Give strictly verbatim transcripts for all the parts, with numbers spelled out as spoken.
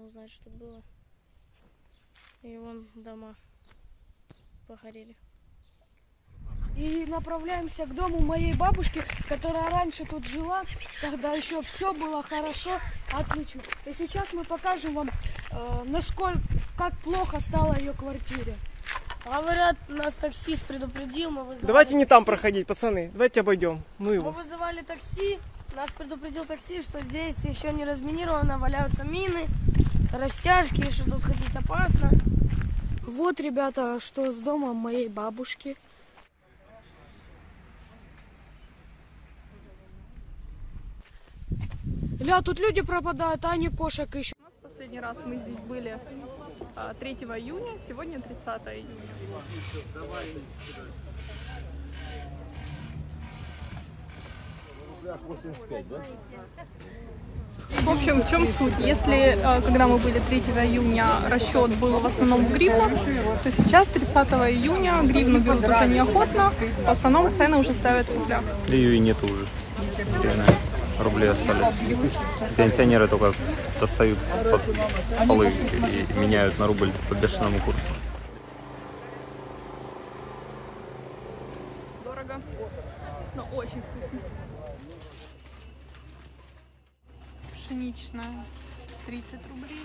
узнать, что тут было. И вон дома погорели. И направляемся к дому моей бабушки, которая раньше тут жила, когда еще все было хорошо, отлично. И сейчас мы покажем вам, э, насколько, как плохо стало ее квартире. Говорят, нас таксист предупредил, мы вызывали Давайте не такси. там проходить, пацаны. Давайте обойдем. Ну Мы его. вызывали такси, нас предупредил такси, что здесь еще не разминировано, валяются мины, растяжки, что тут ходить опасно. Вот, ребята, что с домом моей бабушки. Ля, тут люди пропадают, а не кошек еще. У нас последний раз мы здесь были третьего июня, сегодня тридцатого июня. В общем, в чем суть? Если, когда мы были третьего июня, расчет был в основном в гривнах, то сейчас, тридцатого июня, гривну берут уже неохотно, в основном цены уже ставят в рублях. Ее и нету уже. Реально, рубли остались. Пенсионеры только достают под полы и меняют на рубль по бешеному курсу. Дорого, но очень вкусно. Пшеничная тридцать рублей.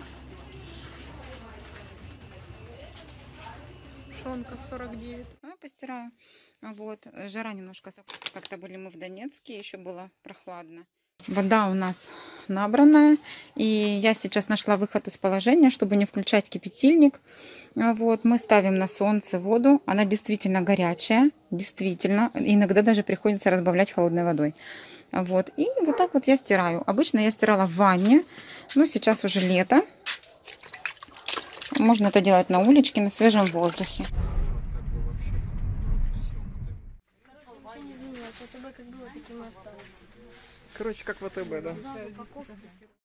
Пшенка сорок девять. Ну, я постираю. Вот, жара немножко. Как-то были мы в Донецке, еще было прохладно. Вода у нас набранная. И я сейчас нашла выход из положения, чтобы не включать кипятильник. Вот, мы ставим на солнце воду. Она действительно горячая. Действительно. Иногда даже приходится разбавлять холодной водой. Вот, и вот так вот я стираю. Обычно я стирала в ванне. Но сейчас уже лето. Можно это делать на уличке, на свежем воздухе. Короче, ничего не изменилось. АТБ как было, таким и осталось. Короче, как в АТБ, да? Да, упаковки.